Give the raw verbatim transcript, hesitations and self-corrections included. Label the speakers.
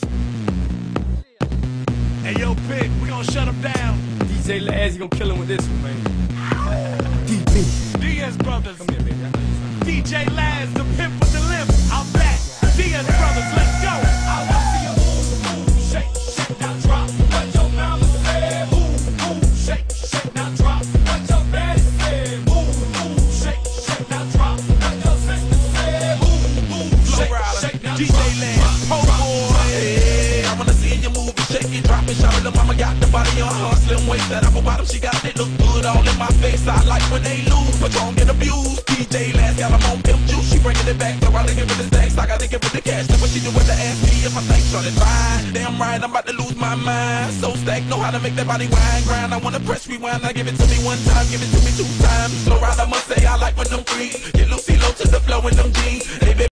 Speaker 1: Hey, yo, Pick, we gonna shut him down.
Speaker 2: D J Laz, he gonna kill him with this one, man. D B.
Speaker 1: Diaz Brothers.
Speaker 2: Come here, baby. I know you
Speaker 1: D J Laz, the pimp with the limp. I'm back. Diaz Brothers, let's go. I wanna see you move, move, shake, shake, now drop. What your mama said. Move, move, shake, shake, now drop. What your daddy said. Move, move, shake, shake, now drop. What your sister said. Move, move, shake, shake, now drop. D J Laz, po boy.
Speaker 3: Hey, I wanna see you move and shake it, drop it, shout it. The mama got the body on her slim waist, that apple bottom, she got it look good all in my face. I like when they lose, but don't get abused. D J Laz got them on pimp juice, she bringing it back, so I give her the stacks, I gotta give her the cash. Then what she do with the ask me if I think short it fine. Damn right, I'm about to lose my mind. So stacked, know how to make that body wine grind. I wanna press rewind, I give it to me one time, give it to me two times. Slow ride, I must say I like when them free. Get Lucy low to the flow in them jeans. Hey, baby.